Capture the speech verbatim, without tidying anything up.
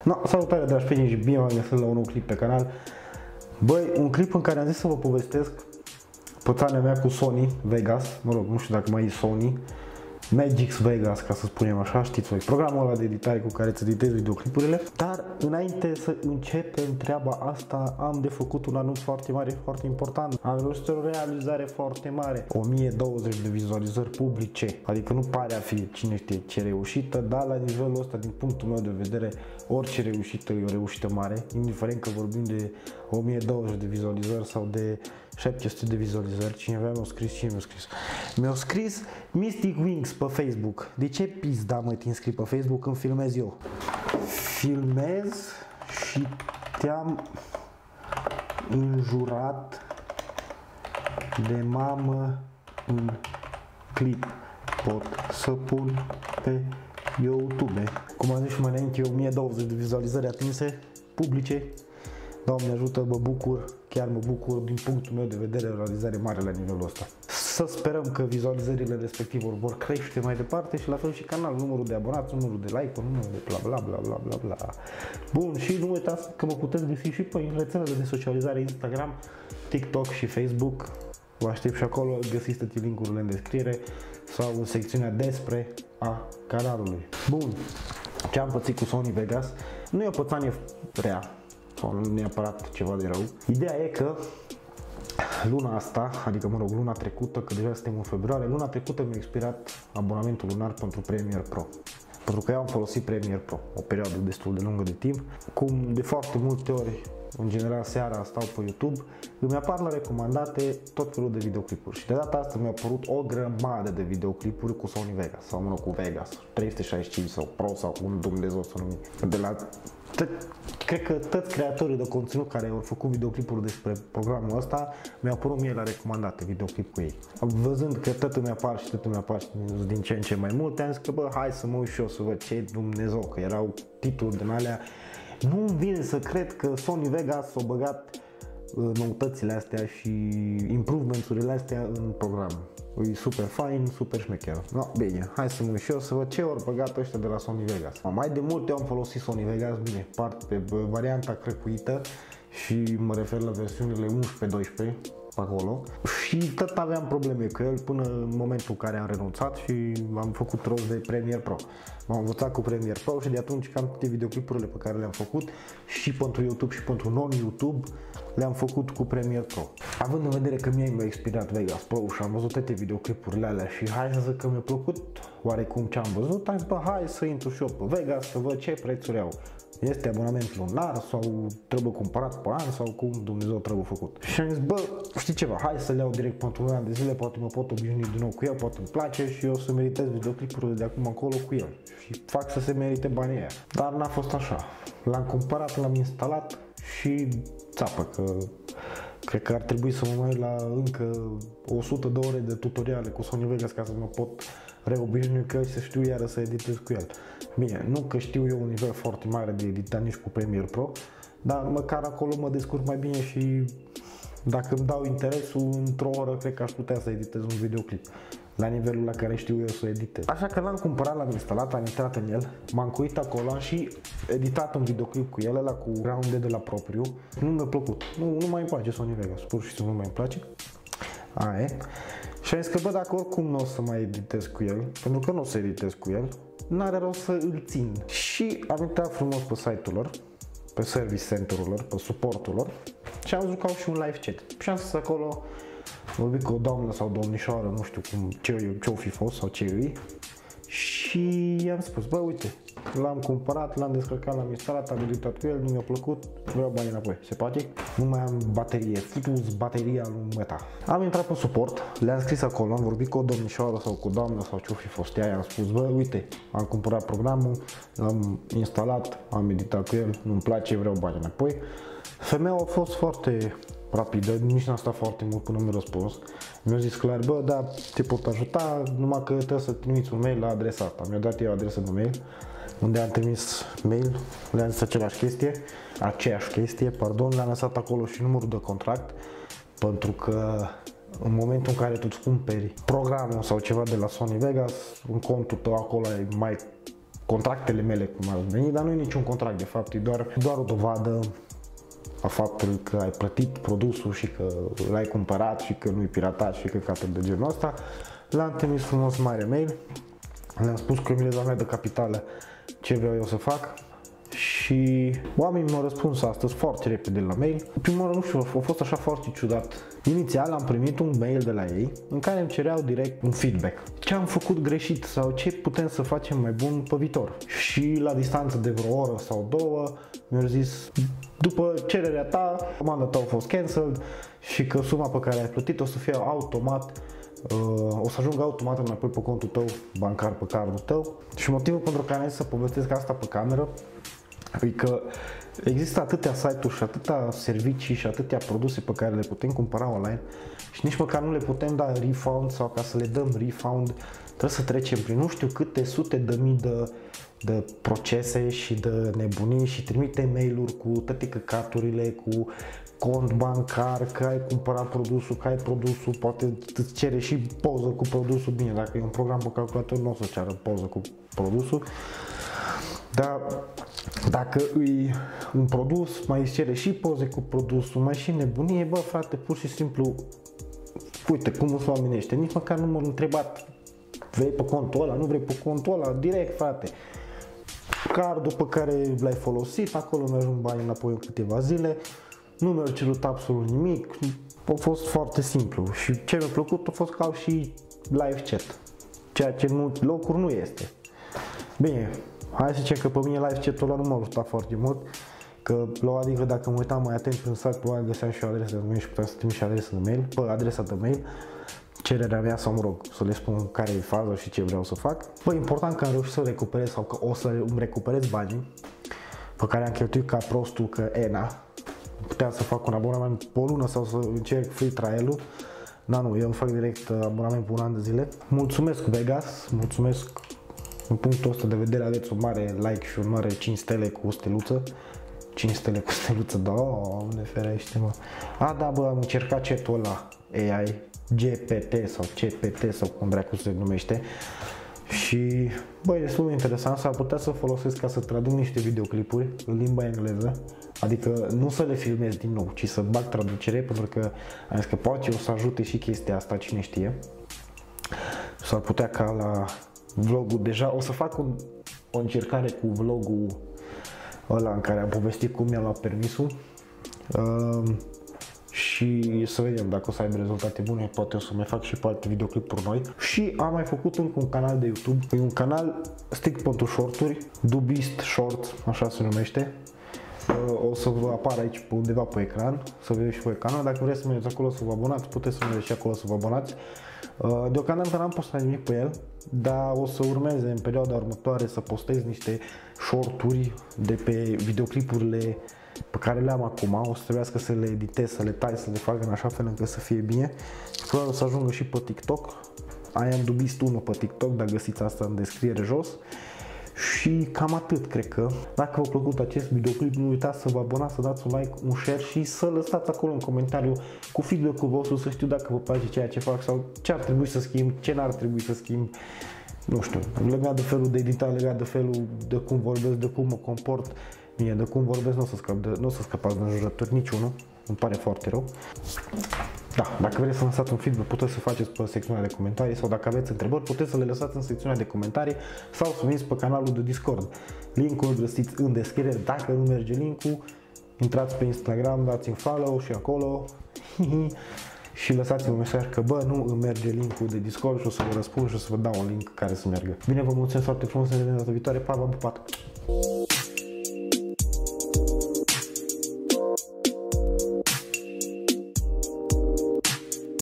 No, salutare dragi prieteni și bine v-am găsit la un nou clip pe canal. Băi, un clip în care am zis să vă povestesc pățania mea cu Sony Vegas, mă rog, nu știu dacă mai e Sony, Magix Vegas, ca să spunem așa, știți voi, programul ăla de editare cu care îți editezi videoclipurile. Dar înainte să începem treaba asta, am de făcut un anunț foarte mare, foarte important. Am reușit o realizare foarte mare, o mie douăzeci de vizualizări publice, adică nu pare a fi cine știe ce reușită, dar la nivelul ăsta, din punctul meu de vedere, orice reușită e o reușită mare, indiferent că vorbim de o mie douăzeci de vizualizări sau de șapte sute de vizualizări. Cineva mi-a scris, cine mi-a scris? Mi-a scris Mystic Wings pe Facebook. De ce pizda mă te înscrii pe Facebook când filmez eu? Filmez și te-am înjurat de mamă în clip. Pot să pun pe YouTube. Cum am zis și mai înainte, o mie douăzeci de vizualizări atinse, publice. Doamne ajută, mă bucur, chiar mă bucur, din punctul meu de vedere, o realizare mare la nivelul ăsta. Să sperăm că vizualizările respective vor crește mai departe și la fel și canalul, numărul de abonați, numărul de like-uri, numărul de bla bla bla bla bla bla. Bun, și nu uitați că mă puteți găsi și pe rețelele de socializare Instagram, TikTok și Facebook. Vă aștept și acolo, găsiți toate link-urile în descriere sau în secțiunea despre a canalului. Bun, ce am pățit cu Sony Vegas nu e o pățanie rea, sau nu neapărat ceva de rău. Ideea e că luna asta, adică mă rog, luna trecută, că deja suntem în februarie, luna trecută mi-a expirat abonamentul lunar pentru Premiere Pro. Pentru că eu am folosit Premiere Pro o perioadă destul de lungă de timp. Cum de foarte multe ori, în general seara stau pe YouTube, îmi apar la recomandate tot felul de videoclipuri. Și de data asta mi-a apărut o grămadă de videoclipuri cu Sony Vegas, sau mă rog, cu Vegas trei sute șaizeci și cinci sau Pro sau un Dumnezeu să numi. De la cred că toți creatorii de conținut care au făcut videoclipuri despre programul ăsta mi-au apărut mie la recomandate videoclip cu ei. Văzând că tot îmi apar și tot îmi apar din ce în ce mai multe, am zis că bă, hai să mă uit și eu să văd ce Dumnezeu, că erau titluri din alea. Nu-mi vine să cred că Sony Vegas s-a băgat noutățile astea și improvements-urile astea în program. E super fain, super șmecher. No, bine, hai să mă uit și eu să văd ce ori băgat ăștia de la Sony Vegas. Mai de multe am folosit Sony Vegas, bine, part pe varianta crăcuită și mă refer la versiunile unsprezece doisprezece pe acolo. Și tot aveam probleme cu el până în momentul în care am renunțat și am făcut rost de Premiere Pro. M-am învățat cu Premiere Pro și de atunci cam toate videoclipurile pe care le-am făcut și pentru YouTube și pentru non-YouTube le-am făcut cu Premiere Pro. Având în vedere că mie mi-a expirat Vegas Pro și am văzut toate videoclipurile alea și hai să zic că mi-a plăcut oarecum ce am văzut, am zis bă, hai să intru și eu pe Vegas să văd ce prețuri au. Este abonament lunar sau trebuie cumpărat pe an sau cum Dumnezeu trebuie făcut. Și am zis, bă, știi ceva, hai să le iau direct pentru un an de zile, poate mă pot obișnui din nou cu el, poate îmi place și eu să meritez videoclipurile de acum încolo cu el. Și fac să se merite banii aia. Dar n-a fost așa. L-am cumpărat, l-am instalat și țapă că cred că ar trebui să mă mai uit la încă o sută de ore de tutoriale cu Sony Vegas ca să mă pot reobișnui cu el și să știu iară să editez cu el. Bine, nu că știu eu un nivel foarte mare de editat nici cu Premiere Pro, dar măcar acolo mă descurc mai bine și dacă îmi dau interesul, într-o oră cred că aș putea să editez un videoclip la nivelul la care știu eu să editez. Așa că l-am cumpărat, l-am instalat, am intrat în el, m-am cuit acolo, am și editat un videoclip cu el, ăla cu ground de la propriu. Nu mi-a plăcut, nu, nu mai îmi place Sony Vegas, pur și simplu nu mai îmi place. Aia e. Și am zis că bă, dacă oricum nu o să mai editez cu el, pentru că nu o să editez cu el, n-are rost să îl țin. Și am intrat frumos pe site-ul lor, pe service center-ul lor, pe supportul lor și am văzut că au și un live chat. Și am zis acolo, vorbit cu o doamnă sau domnișoară, nu știu cum, ce o fi fost sau ce e. Și i-am spus, bă, uite, l-am cumpărat, l-am descărcat, l-am instalat, am editat cu el, nu mi-a plăcut, vreau bani înapoi. Se poate? Nu mai am baterie, futu-ți bateria lui meta. Am intrat pe suport, le-am scris acolo, am vorbit cu o domnișoară sau cu o doamnă sau ce-o fi fost ea, i-am spus, bă, uite, am cumpărat programul, l-am instalat, am editat cu el, nu-mi place, vreau bani înapoi. Femeia a fost foarte rapidă, nici n-a stat foarte mult până mi-a răspuns. Mi-a zis clar, bă, da, te pot ajuta, numai că trebuie să trimiți un mail la adresa asta. Mi-a dat eu adresa de mail, unde am trimis mail, le-am zis același chestie, aceeași chestie, pardon, le-am lăsat acolo și numărul de contract, pentru că în momentul în care tu îți cumperi programul sau ceva de la Sony Vegas, în contul tău acolo ai mai contractele mele cum ar veni, dar nu e niciun contract de fapt, e doar, doar o dovadă a faptului că ai plătit produsul și că l-ai cumpărat și că nu-i piratat și că căcatul de genul ăsta. Le-am trimis frumos mare mail, le-am spus că mi le dau de capitală ce vreau eu să fac și oamenii mi-au răspuns astăzi foarte repede la mail. Prima oară, nu știu, a fost așa foarte ciudat. Inițial am primit un mail de la ei în care îmi cereau direct un feedback. Ce am făcut greșit sau ce putem să facem mai bun pe viitor. Și la distanță de vreo oră sau două mi-au zis: după cererea ta, comanda ta a fost cancelled și că suma pe care ai plătit o să fie automat, uh, o să ajungă automat înapoi pe contul tău bancar, pe cardul tău. Și motivul pentru care am zis să povestesc asta pe cameră e că există atâtea site-uri și atâtea servicii și atâtea produse pe care le putem cumpăra online și nici măcar nu le putem da refund, sau ca să le dăm refund trebuie să trecem prin nu știu câte sute de mii de, de procese și de nebunii și trimite mail-uri cu toate căcaturile, cu cont bancar, că ai cumpărat produsul, că ai produsul, poate îți cere și poză cu produsul. Bine, dacă e un program pe calculator nu o să ceară poză cu produsul, dar dacă îi un produs, mai îți cere și poze cu produsul, mai și nebunie, bă frate, pur și simplu, uite cum îți oamenește, nici măcar nu m-am întrebat, vrei pe contul ăla, nu vrei pe contul ăla, direct frate, cardul pe care l-ai folosit, acolo mi ajung banii înapoi în câteva zile, nu mi-au cerut absolut nimic, a fost foarte simplu și ce mi-a plăcut a fost că au și live chat, ceea ce în multe locuri nu este. Bine, hai să zicem că pe mine live chat-ul ăla nu m-a ajutat foarte mult, că la adică dacă mă uitam mai atent în site, probabil găseam și o adresă de mail și puteam să trimit și adresa de mail, pe adresa de mail, cererea mea sau mă rog, să le spun care e faza și ce vreau să fac. Bă, important că am reușit să recuperez sau că o să îmi recuperez banii pe care am cheltuit ca prostul, că ena, puteam să fac un abonament pe o lună sau să încerc free trial-ul. Da, nu, eu îmi fac direct abonament pe un an de zile. Mulțumesc Vegas, mulțumesc. În punctul ăsta de vedere aveți un mare like și un mare cinci stele cu steluță. cinci stele cu steluță, Doamne ferește, mă. A, da, bă, am încercat chat-ul ăla A I, G P T sau C P T sau cum dracu se numește. Și, bă, e destul de interesant, s-ar putea să folosesc ca să traduc niște videoclipuri în limba engleză. Adică nu să le filmez din nou, ci să bag traducere, pentru că am zis că poate o să ajute și chestia asta, cine știe. S-ar putea ca la vlogul, deja o să fac un, o încercare cu vlogul ăla în care am povestit cum mi-am luat permisul uh, și să vedem dacă o să aibă rezultate bune, poate o să mai fac și pe alte videoclipuri noi. Și am mai făcut încă un canal de YouTube, e un canal strict pentru shorturi, Dubist Shorts, așa se numește. Uh, o să vă apară aici pe undeva pe ecran, să vedeți și pe canal. Dacă vreți să mergeți acolo să vă abonați, puteți să mergeți și acolo să vă abonați. Uh, deocamdată n-am postat nimic pe el, dar o să urmeze în perioada următoare să postez niște shorturi de pe videoclipurile pe care le am acum. O să trebuiască să le editez, să le tai, să le fac în așa fel încât să fie bine. Probabil o să ajungă și pe TikTok. I am Dubist unu pe TikTok, dar găsiți asta în descriere jos. Și cam atât, cred că. Dacă v-a plăcut acest videoclip, nu uitați să vă abonați, să dați un like, un share și să lăsați acolo un comentariu cu feedback-ul vostru, să știu dacă vă place ceea ce fac sau ce ar trebui să schimb, ce n-ar trebui să schimb. Nu știu, legat de felul de editat, legat de felul de cum vorbesc, de cum mă comport. Mie, de cum vorbesc, nu o să, scap de, nu o să scăpați de înjurături niciunul, îmi pare foarte rău. Da, dacă vreți să lăsați un feedback, puteți să faceți pe secțiunea de comentarii sau dacă aveți întrebări, puteți să le lăsați în secțiunea de comentarii sau să veniți pe canalul de Discord. Linkul îl găsiți în descriere. Dacă nu merge linkul, intrați pe Instagram, dați-mi follow și acolo și lăsați-mi un mesaj că bă, nu îmi merge linkul de Discord și o să vă răspund și o să vă dau un link care să meargă. Bine, vă mulțumesc foarte frumos, ne vedem data viitoare, pa, v-am pupat!